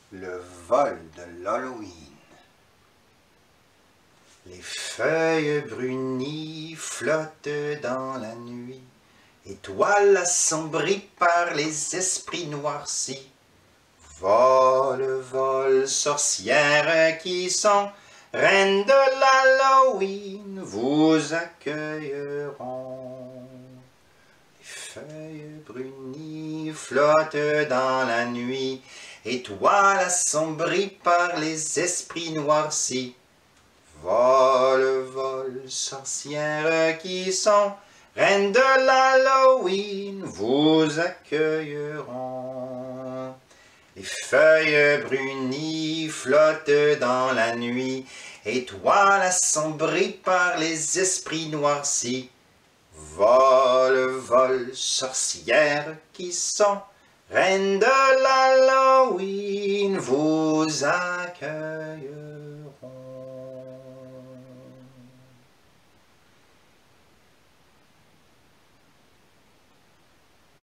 Le vol de l'Halloween. Les feuilles brunies flottent dans la nuit, étoiles assombries par les esprits noircis. Vol, vol, sorcières qui sont reines de l'Halloween, vous accueilleront. Les feuilles brunies flottent dans la nuit, étoiles assombries par les esprits noircis. Vol, vol, sorcières qui sont reines de l'Halloween, vous accueilleront. Les feuilles brunies flottent dans la nuit, étoiles assombries par les esprits noircis. Vol, vol, sorcières qui sont reines de l'Halloween, vous accueilleront.